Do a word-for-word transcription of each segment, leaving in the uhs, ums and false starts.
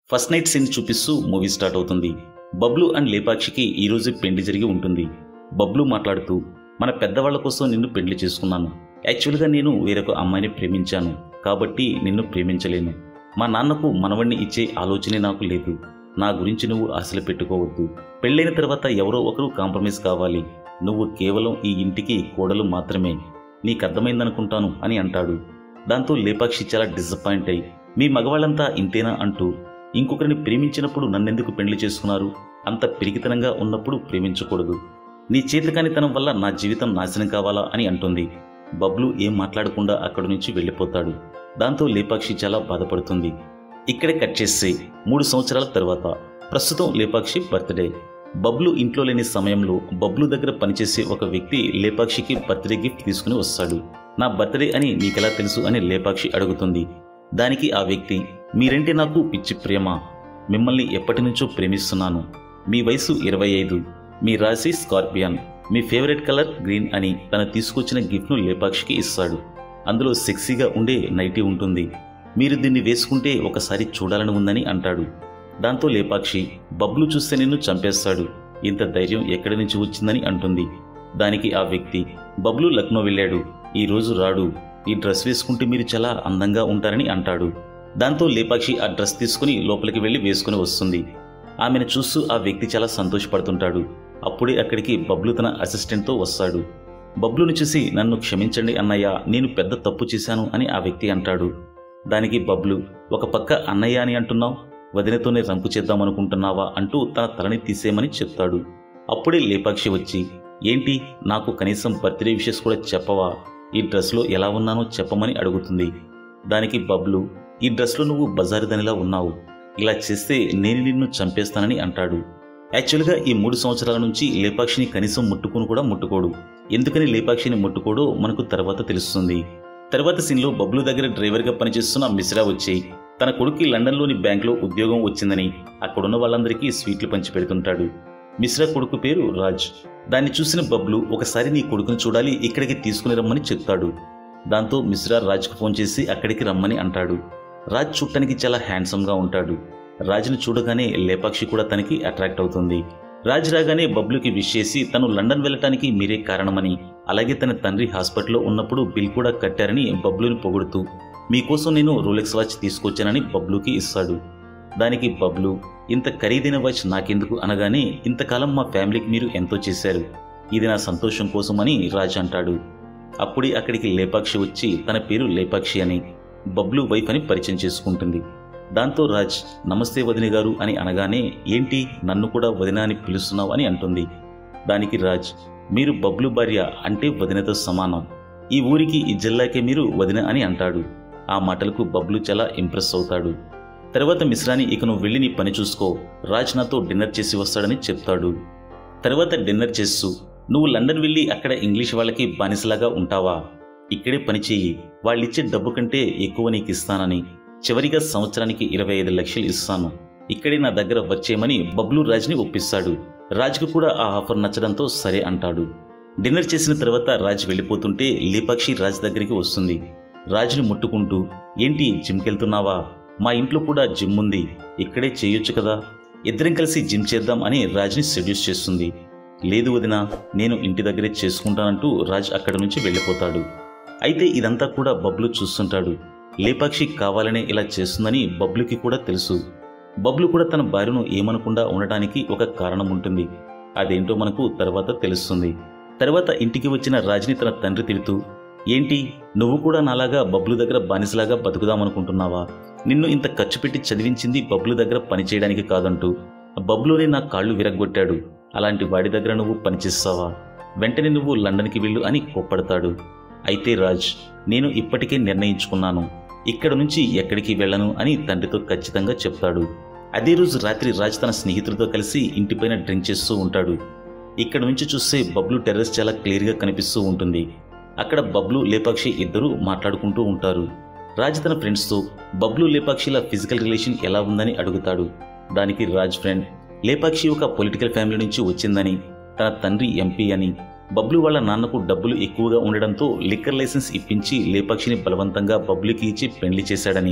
First night scene చూపిస్తూ movie start అవుతుంది. Bablu and లేపాక్షికి ఈ రోజు పెళ్లి జరిగి ఉంటుంది. బబ్లు మాట్లాడుతూ, మన పెద్దవాళ్ల కోసం నిన్ను పెళ్లి చేసుకున్నాను. యాక్చువల్గా నేను వేరొక అమ్మాయిని ప్రేమించాను, కాబట్టి నిన్ను ప్రేమించలేను. మా నాన్నకు మనవణ్ణి ఇచ్చే ఆలోచనే నాకు లేదు. నా గురించి నువ్వు ఆశలు పెట్టుకోవద్దు. పెళ్ళైన తర్వాత ఎవరో ఒకరు కాంప్రమైజ్ కావాలి. నువ్వు కేవలం ఈ ఇంటికి కోడలు మాత్రమే. నీకు అర్థమైందనుకుంటాను అని అంటాడు. దాంతో లేపాక్షి చాలా డిసప్పాయింట్ అయి, మీ మగవాళ్ళంతా ఇంతేనా అంటూ, ఇంకొకరిని ప్రేమించినప్పుడు నన్నెందుకు పెళ్లి చేసుకున్నారు? అంత పిరికితనంగా ఉన్నప్పుడు ప్రేమించకూడదు. నీ చేతకానితనం వల్ల నా జీవితం నాశనం కావాలా అని అంటుంది. బబ్లు ఏం మాట్లాడకుండా అక్కడి నుంచి వెళ్ళిపోతాడు. దాంతో లేపాక్షి చాలా బాధపడుతుంది. ఇక్కడే కట్ చేస్తే మూడు సంవత్సరాల తర్వాత ప్రస్తుతం లేపాక్షి బర్త్డే. బబ్లు ఇంట్లో లేని సమయంలో బబ్లు దగ్గర పనిచేసే ఒక వ్యక్తి లేపాక్షికి బర్త్డే గిఫ్ట్ తీసుకుని వస్తాడు. నా బర్త్డే అని నీకెలా తెలుసు అని లేపాక్షి అడుగుతుంది. దానికి ఆ వ్యక్తి, మీరంటే నాకు పిచ్చి ప్రేమ. మిమ్మల్ని ఎప్పటి నుంచో ప్రేమిస్తున్నాను. మీ వయసు ఇరవై ఐదు, మీ రాశి స్కార్పియన్, మీ ఫేవరెట్ కలర్ గ్రీన్ అని తను తీసుకొచ్చిన గిఫ్ట్ను లేపాక్షికి ఇస్తాడు. అందులో సెక్సీగా ఉండే నైటీ ఉంటుంది. మీరు దీన్ని వేసుకుంటే ఒకసారి చూడాలని ఉందని అంటాడు. దాంతో లేపాక్షి, బబ్లు చూస్తే నిన్ను చంపేస్తాడు. ఇంత ధైర్యం ఎక్కడి నుంచి వచ్చిందని అంటుంది. దానికి ఆ వ్యక్తి, బబ్లు లక్నో వెళ్ళాడు, ఈ రోజు రాడు. ఈ డ్రెస్ వేసుకుంటే మీరు చాలా అందంగా ఉంటారని అంటాడు. దాంతో లేపాక్షి ఆ డ్రెస్ తీసుకుని లోపలికి వెళ్ళి వేసుకుని వస్తుంది. ఆమెను చూస్తూ ఆ వ్యక్తి చాలా సంతోషపడుతుంటాడు. అప్పుడే అక్కడికి బబ్లు తన అసిస్టెంట్తో వస్తాడు. బబ్లుని చూసి, నన్ను క్షమించండి అన్నయ్య, నేను పెద్ద తప్పు చేశాను అని ఆ వ్యక్తి అంటాడు. దానికి బబ్లు, ఒక పక్క అన్నయ్య అని అంటున్నావు, వదినతోనే రంపు చేద్దామనుకుంటున్నావా అంటూ తన తలని తీసేయమని చెప్తాడు. అప్పుడే లేపాక్షి వచ్చి, ఏంటి నాకు కనీసం బర్త్డే విషెస్ కూడా చెప్పవా? ఈ డ్రెస్లో ఎలా ఉన్నానో చెప్పమని అడుగుతుంది. దానికి బబ్లు, ఈ డ్రెస్లో నువ్వు బజారుదనిలా ఉన్నావు. ఇలా చేస్తే నేను నిన్ను చంపేస్తానని అంటాడు. యాక్చువల్గా ఈ మూడు సంవత్సరాల నుంచి లేపాక్షిని కనీసం ముట్టుకుని కూడా ముట్టుకోడు. ఎందుకని లేపాక్షిని ముట్టుకోడో మనకు తర్వాత తెలుస్తుంది. తర్వాత సీన్లో బబ్లు దగ్గర డ్రైవర్గా పనిచేస్తున్న మిశ్రా వచ్చి, తన కొడుక్కి లండన్లోని బ్యాంకులో ఉద్యోగం వచ్చిందని అక్కడున్న వాళ్ళందరికీ స్వీట్లు పంచి పెడుతుంటాడు. మిశ్రా కొడుకు పేరు రాజ్. దాన్ని చూసిన బబ్లు, ఒకసారి నీ కొడుకుని చూడాలి, ఇక్కడికి తీసుకుని రమ్మని చెప్తాడు. దాంతో మిశ్రా రాజ్కి ఫోన్ చేసి అక్కడికి రమ్మని అంటాడు. రాజ్ చూడటానికి చాలా హ్యాండ్సమ్గా ఉంటాడు. రాజ్ని చూడగానే లేపాక్షి కూడా తనకి అట్రాక్ట్ అవుతుంది. రాజ్ రాగానే బబ్లుకి విష్ చేసి, తను లండన్ వెళ్ళటానికి మీరే కారణమని, అలాగే తన తండ్రి హాస్పిటల్లో ఉన్నప్పుడు బిల్ కూడా కట్టారని బబ్లుని పొగుడుతూ, మీకోసం నేను రోలెక్స్ వాచ్ తీసుకొచ్చానని బబ్లుకి ఇస్తాడు. దానికి బబ్లు, ఇంత ఖరీదైన వాచ్ నాకెందుకు అనగానే, ఇంతకాలం మా ఫ్యామిలీకి మీరు ఎంతో చేశారు, ఇది నా సంతోషం కోసం అని రాజ్ అంటాడు. అప్పుడే అక్కడికి లేపాక్షి వచ్చి తన పేరు లేపాక్షి అని, బబ్లు వైఫ్ అని పరిచయం చేసుకుంటుంది. దాంతో రాజ్, నమస్తే వదిన గారు అని అనగానే, ఏంటి నన్ను కూడా వదిన అని పిలుస్తున్నావు అని అంటుంది. దానికి రాజ్, మీరు బబ్లు భార్య అంటే వదినతో సమానం. ఈ ఊరికి ఈ జిల్లాకే మీరు వదిన అని అంటాడు. ఆ మాటలకు బబ్లు చాలా ఇంప్రెస్ అవుతాడు. తర్వాత మిశ్రాని, ఇక నువ్వు వెళ్ళి నీ పని చూసుకో, రాజ్ నాతో డిన్నర్ చేసి వస్తాడని చెప్తాడు. తర్వాత డిన్నర్ చేస్తూ, నువ్వు లండన్ వెళ్ళి అక్కడ ఇంగ్లీష్ వాళ్ళకి బానిసలాగా ఉంటావా? ఇక్కడే పనిచేయి, వాళ్ళిచ్చే డబ్బు కంటే ఎక్కువ నీకు ఇస్తానని, చివరిగా సంవత్సరానికి ఇరవై ఐదు లక్షలు ఇస్తాను, ఇక్కడే నా దగ్గర వచ్చేయమని బబ్లు రాజ్ని ఒప్పిస్తాడు. రాజ్కు కూడా ఆ ఆఫర్ నచ్చడంతో సరే అంటాడు. డిన్నర్ చేసిన తర్వాత రాజ్ వెళ్ళిపోతుంటే లేపాక్షి రాజ్ దగ్గరికి వస్తుంది. రాజ్ని ముట్టుకుంటూ, ఏంటి జిమ్కి వెళ్తున్నావా? మా ఇంట్లో కూడా జిమ్ ఉంది, ఇక్కడే చేయొచ్చు కదా, ఇద్దరం కలిసి జిమ్ చేద్దాం అని రాజ్ని సెడ్యూస్ చేస్తుంది. లేదు వదినా, నేను ఇంటి దగ్గరే చేసుకుంటానంటూ రాజ్ అక్కడి నుంచి వెళ్ళిపోతాడు. అయితే ఇదంతా కూడా బబ్లు చూస్తుంటాడు. లేపాక్షి కావాలనే ఇలా చేస్తుందని బబ్లుకి కూడా తెలుసు. బబ్లు కూడా తన భార్యను ఏమనకుండా ఉండటానికి ఒక కారణం ఉంటుంది. అదేంటో మనకు తర్వాత తెలుస్తుంది. తర్వాత ఇంటికి వచ్చిన రాజ్ని తన తండ్రి తిడుతూ, ఏంటి నువ్వు కూడా నాలాగా బబ్లు దగ్గర బానిసలాగా బతుకుదామనుకుంటున్నావా? నిన్ను ఇంత ఖర్చు పెట్టి చదివించింది బబ్లు దగ్గర పనిచేయడానికి కాదంటూ, బబ్లునే నా కాళ్ళు విరగ్గొట్టాడు, అలాంటి వాడి దగ్గర నువ్వు పనిచేస్తావా? వెంటనే నువ్వు లండన్కి వెళ్ళు అని కోప్పడతాడు. అయితే రాజ్, నేను ఇప్పటికే నిర్ణయించుకున్నాను, ఇక్కడ నుంచి ఎక్కడికి వెళ్ళను అని తండ్రితో ఖచ్చితంగా చెప్తాడు. అదే రోజు రాత్రి రాజ్ తన స్నేహితుడితో కలిసి ఇంటిపైన డ్రింక్ చేస్తూ ఉంటాడు. ఇక్కడ నుంచి చూస్తే బబ్లు టెర్రస్ చాలా క్లియర్గా కనిపిస్తూ ఉంటుంది. అక్కడ బబ్లు లేపాక్షి ఇద్దరూ మాట్లాడుకుంటూ ఉంటారు. రాజ్ తన ఫ్రెండ్స్తో బబ్లు లేపాక్షిల ఫిజికల్ రిలేషన్ ఎలా ఉందని అడుగుతాడు. దానికి రాజ్ ఫ్రెండ్, లేపాక్షి ఒక పొలిటికల్ ఫ్యామిలీ నుంచి వచ్చిందని, తన తండ్రి ఎంపీ అని, బబ్లు వాళ్ళ నాన్నకు డబ్బులు ఎక్కువగా ఉండడంతో లిక్కర్ లైసెన్స్ ఇప్పించి లేపాక్షిని బలవంతంగా బబ్లుకి ఇచ్చి పెళ్లి చేశాడని,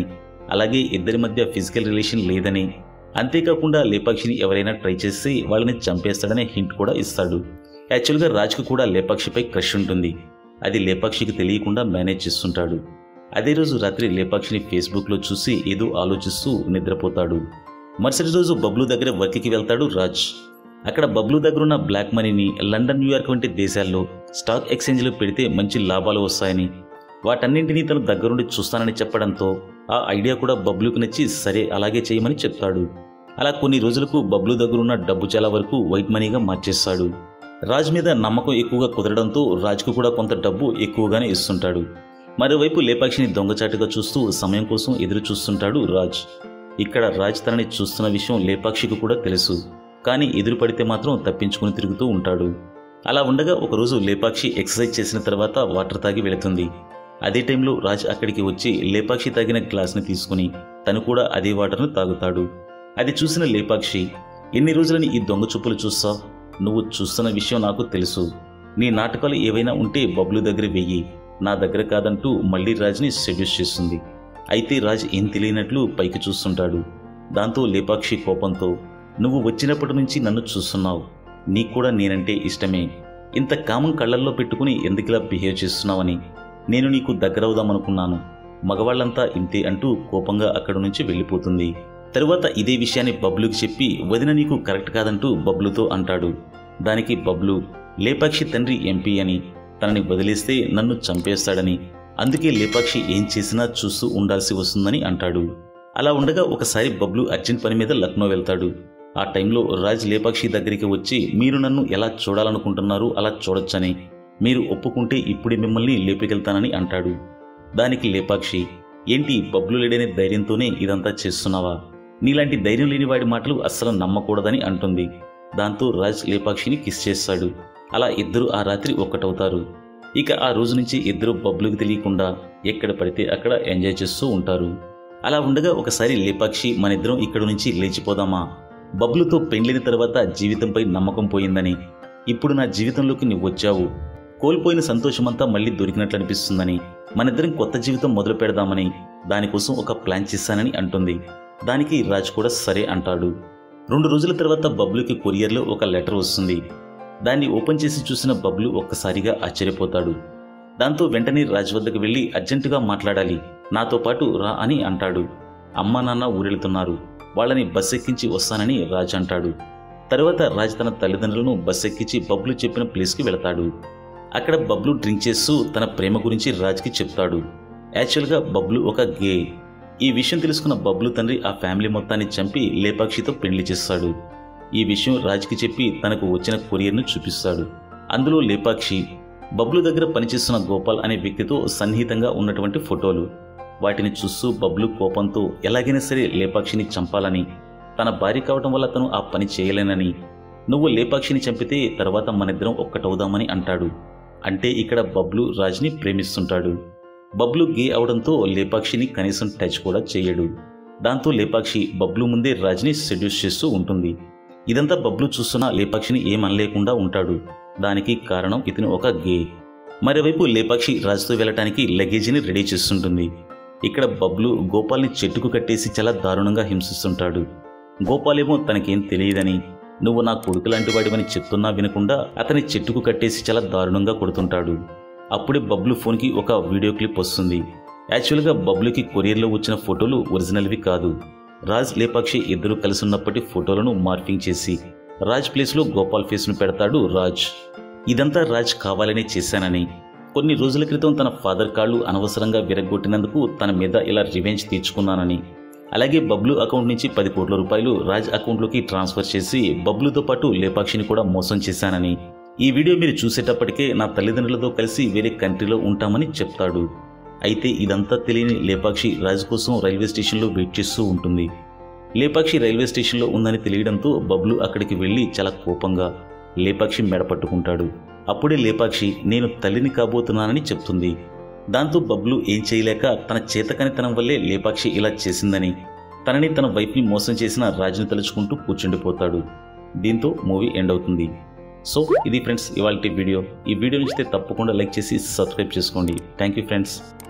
అలాగే ఇద్దరి మధ్య ఫిజికల్ రిలేషన్ లేదని, అంతేకాకుండా లేపాక్షిని ఎవరైనా ట్రై చేసి వాళ్ళని చంపేస్తాడనే హింట్ కూడా ఇస్తాడు. యాక్చువల్గా రాజ్కు కూడా లేపాక్షిపై క్రష్ ఉంటుంది. అది లేపాక్షికి తెలియకుండా మేనేజ్ చేస్తుంటాడు. అదే రోజు రాత్రి లేపాక్షిని ఫేస్బుక్లో చూసి ఏదో ఆలోచిస్తూ నిద్రపోతాడు. మరుసటి రోజు బబ్లు దగ్గర వర్క్కి వెళ్తాడు రాజ్. అక్కడ బబ్లు దగ్గర ఉన్న బ్లాక్ మనీని లండన్, న్యూయార్క్ వంటి దేశాల్లో స్టాక్ ఎక్స్చేంజ్లో పెడితే మంచి లాభాలు వస్తాయని, వాటన్నింటినీ తను దగ్గరుండి చూస్తానని చెప్పడంతో ఆ ఐడియా కూడా బబ్లుకు నచ్చి సరే అలాగే చేయమని చెప్తాడు. అలా కొన్ని రోజులకు బబ్లు దగ్గరున్న డబ్బు చాలా వరకు వైట్ మనీగా మార్చేస్తాడు. రాజ్ మీద నమ్మకం ఎక్కువగా కుదరడంతో రాజ్కు కూడా కొంత డబ్బు ఎక్కువగానే ఇస్తుంటాడు. మరోవైపు లేపాక్షిని దొంగచాటుగా చూస్తూ సమయం కోసం ఎదురు చూస్తుంటాడు రాజ్. ఇక్కడ రాజ్ తనని చూస్తున్న విషయం లేపాక్షికి కూడా తెలుసు. కానీ ఎదురు పడితే మాత్రం తప్పించుకుని తిరుగుతూ ఉంటాడు. అలా ఉండగా ఒకరోజు లేపాక్షి ఎక్సర్సైజ్ చేసిన తర్వాత వాటర్ తాగి వెళుతుంది. అదే టైంలో రాజ్ అక్కడికి వచ్చి లేపాక్షి తాగిన గ్లాస్ని తీసుకుని తను కూడా అదే వాటర్ను తాగుతాడు. అది చూసిన లేపాక్షి, ఎన్ని రోజులని ఈ దొంగ చూపులు చూస్తావు? నువ్వు చూస్తున్న విషయం నాకు తెలుసు. నీ నాటకాలు ఏవైనా ఉంటే బబ్లు దగ్గర వెయ్యి, నా దగ్గర కాదంటూ మళ్ళీ రాజ్ని సెడ్యూస్ చేస్తుంది. అయితే రాజ్ ఏం తెలియనట్లు పైకి చూస్తుంటాడు. దాంతో లేపాక్షి కోపంతో, నువ్వు వచ్చినప్పటి నుంచి నన్ను చూస్తున్నావు, నీకు కూడా నేనంటే ఇష్టమే, ఇంత కామం కళ్ళల్లో పెట్టుకుని ఎందుకులా బిహేవ్ చేస్తున్నావని నేను నీకు దగ్గరవుదామనుకున్నాను, మగవాళ్లంతా ఇంతే అంటూ కోపంగా అక్కడి నుంచి వెళ్ళిపోతుంది. తరువాత ఇదే విషయాన్ని బబ్లుకి చెప్పి వదిన నీకు కరెక్ట్ కాదంటూ బబ్లుతో అంటాడు. దానికి బబ్లు, లేపాక్షి తండ్రి ఎంపీ అని, తనని వదిలేస్తే నన్ను చంపేస్తాడని, అందుకే లేపాక్షి ఏం చేసినా చూస్తూ ఉండాల్సి వస్తుందని అంటాడు. అలా ఉండగా ఒకసారి బబ్లు అర్జెంట్ పని మీద లక్నో వెళ్తాడు. ఆ టైంలో రాజ్ లేపాక్షి దగ్గరికి వచ్చి మీరు నన్ను ఎలా చూడాలనుకుంటున్నారు అలా చూడొచ్చని, మీరు ఒప్పుకుంటే ఇప్పుడే మిమ్మల్ని లేపుకెళ్తానని అంటాడు. దానికి లేపాక్షి, ఏంటి బబ్లు లేడనే ధైర్యంతోనే ఇదంతా చేస్తున్నావా? నీలాంటి ధైర్యం లేని వాడి మాటలు అస్సలు నమ్మకూడదని అంటుంది. దాంతో రాజ్ లేపాక్షిని కిస్ చేస్తాడు. అలా ఇద్దరు ఆ రాత్రి ఒక్కటవుతారు. ఇక ఆ రోజు నుంచి ఇద్దరు బబ్లుకి తెలియకుండా ఎక్కడ పడితే అక్కడ ఎంజాయ్ చేస్తూ ఉంటారు. అలా ఉండగా ఒకసారి లేపాక్షి, మనిద్దరం ఇక్కడి నుంచి లేచిపోదామా, బబ్లుతో పెండ్లిన తర్వాత జీవితంపై నమ్మకం పోయిందని, ఇప్పుడు నా జీవితంలోకి నువ్వు వచ్చావు, కోల్పోయిన సంతోషమంతా మళ్ళీ దొరికినట్లు అనిపిస్తుందని, మనిద్దరం కొత్త జీవితం మొదలు పెడదామని దానికోసం ఒక ప్లాన్ చేశానని అంటుంది. దానికి రాజ్ కూడా సరే అంటాడు. రెండు రోజుల తర్వాత బబ్లుకి కొరియర్లో ఒక లెటర్ వస్తుంది. దాన్ని ఓపెన్ చేసి చూసిన బబ్లు ఒక్కసారిగా ఆశ్చర్యపోతాడు. దాంతో వెంటనే రాజ్ వద్దకు వెళ్ళి అర్జెంటుగా మాట్లాడాలి, నాతో పాటు రా అని అంటాడు. అమ్మా నాన్న ఊరెళ్తున్నారు, వాళ్ళని బస్ ఎక్కించి వస్తానని రాజ్ అంటాడు. తర్వాత రాజ్ తన తల్లిదండ్రులను బస్ ఎక్కించి బబ్లు చెప్పిన ప్లేస్కి వెళతాడు. అక్కడ బబ్లు డ్రింక్ చేస్తూ తన ప్రేమ గురించి రాజ్కి చెప్తాడు. యాక్చువల్గా బబ్లు ఒక గే. ఈ విషయం తెలుసుకున్న బబ్లు తండ్రి ఆ ఫ్యామిలీ మొత్తాన్ని చంపి లేపాక్షితో పెళ్లి చేస్తాడు. ఈ విషయం రాజ్కి చెప్పి తనకు వచ్చిన కొరియర్ను చూపిస్తాడు. అందులో లేపాక్షి బబ్లు దగ్గర పనిచేస్తున్న గోపాల్ అనే వ్యక్తితో సన్నిహితంగా ఉన్నటువంటి ఫోటోలు. వాటిని చూస్తూ బబ్లు కోపంతో ఎలాగైనా సరే లేపాక్షిని చంపాలని, తన భార్య కావటం వల్ల తను ఆ పని చేయలేనని, నువ్వు లేపాక్షిని చంపితే తర్వాత మనిద్దరం ఒక్కటవుదామని అంటాడు. అంటే ఇక్కడ బబ్లు రాజ్ని ప్రేమిస్తుంటాడు. బబ్లు గే అవడంతో లేపాక్షిని కనీసం టచ్ కూడా చేయడు. దాంతో లేపాక్షి బబ్లు ముందే రాజ్ని సెడ్యూస్ చేస్తూ ఉంటుంది. ఇదంతా బబ్లు చూస్తున్నా లేపాక్షిని ఏమనలేకుండా ఉంటాడు. దానికి కారణం ఇతను ఒక గే. మరోవైపు లేపాక్షి రాజ్తో వెళ్ళటానికి లగేజీని రెడీ చేస్తుంటుంది. ఇక్కడ బబ్లు గోపాల్ని చెట్టుకు కట్టేసి చాలా దారుణంగా హింసిస్తుంటాడు. గోపాల్ ఏమో తనకేం తెలియదని, నువ్వు నా కొడుకు లాంటి వాడివని చెప్తున్నా వినకుండా అతని చెట్టుకు కట్టేసి చాలా దారుణంగా కొడుతుంటాడు. అప్పుడే బబ్లు ఫోన్కి ఒక వీడియో క్లిప్ వస్తుంది. యాక్చువల్గా బబ్లుకి కొరియర్లో వచ్చిన ఫోటోలు ఒరిజినల్వి కాదు. రాజ్ లేపాక్షి ఇద్దరు కలిసి ఉన్నప్పటి ఫోటోలను మార్ఫింగ్ చేసి రాజ్ ప్లేస్లో గోపాల్ ఫేస్ను పెడతాడు రాజ్. ఇదంతా రాజ్ కావాలనే చేశానని, కొన్ని రోజుల క్రితం తన ఫాదర్ కాళ్ళు అనవసరంగా విరగొట్టినందుకు తన మీద ఇలా రివెంజ్ తీర్చుకున్నానని, అలాగే బబ్లు అకౌంట్ నుంచి పది కోట్ల రూపాయలు రాజ్ అకౌంట్లోకి ట్రాన్స్ఫర్ చేసి బబ్లుతో పాటు లేపాక్షిని కూడా మోసం చేశానని, ఈ వీడియో మీరు చూసేటప్పటికే నా తల్లిదండ్రులతో కలిసి వేరే కంట్రీలో ఉంటామని చెప్తాడు. అయితే ఇదంతా తెలియని లేపాక్షి రాజ్ కోసం రైల్వే స్టేషన్లో వెయిట్ చేస్తూ ఉంటుంది. లేపాక్షి రైల్వే స్టేషన్లో ఉందని తెలియడంతో బబ్లు అక్కడికి వెళ్ళి చాలా కోపంగా లేపాక్షి మెడ పట్టుకుంటాడు. అప్పుడే లేపాక్షి నేను తల్లిని కాబోతున్నానని చెప్తుంది. దాంతో బబ్లు ఏం చేయలేక తన చేతకానితనం వల్లే లేపాక్షి ఇలా చేసిందని, తనని తన వైఫ్ని మోసం చేసిన రాజుని తలుచుకుంటూ కూర్చుండిపోతాడు. దీంతో మూవీ ఎండ్ అవుతుంది. సో ఇది ఫ్రెండ్స్ ఇవాల్టి వీడియో. ఈ వీడియో నచ్చితే తప్పకుండా లైక్ చేసి సబ్స్క్రైబ్ చేసుకోండి. Thank you friends.